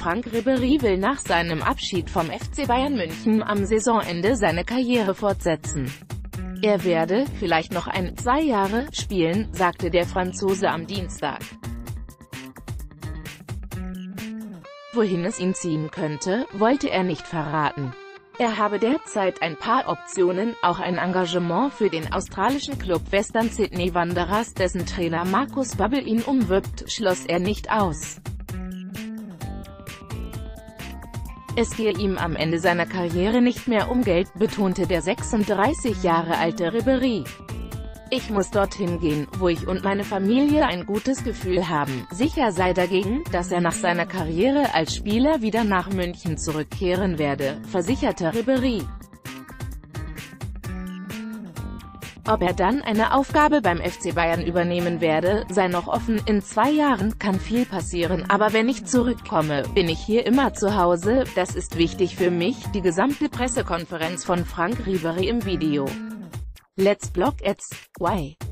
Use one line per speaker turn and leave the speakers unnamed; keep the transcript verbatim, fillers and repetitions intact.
Franck Ribéry will nach seinem Abschied vom F C Bayern München am Saisonende seine Karriere fortsetzen. Er werde vielleicht noch ein, zwei Jahre spielen, sagte der Franzose am Dienstag. Wohin es ihn ziehen könnte, wollte er nicht verraten. Er habe derzeit ein paar Optionen, auch ein Engagement für den australischen Club Western Sydney Wanderers, dessen Trainer Marcus Babbel ihn umwirbt, schloss er nicht aus. Es gehe ihm am Ende seiner Karriere nicht mehr um Geld, betonte der sechsunddreißig Jahre alte Ribéry. Ich muss dorthin gehen, wo ich und meine Familie ein gutes Gefühl haben. Sicher sei dagegen, dass er nach seiner Karriere als Spieler wieder nach München zurückkehren werde, versicherte Ribéry. Ob er dann eine Aufgabe beim F C Bayern übernehmen werde, sei noch offen. In zwei Jahren kann viel passieren, aber wenn ich zurückkomme, bin ich hier immer zu Hause, das ist wichtig für mich. Die gesamte Pressekonferenz von Franck Ribéry im Video. Let's block ads. Why?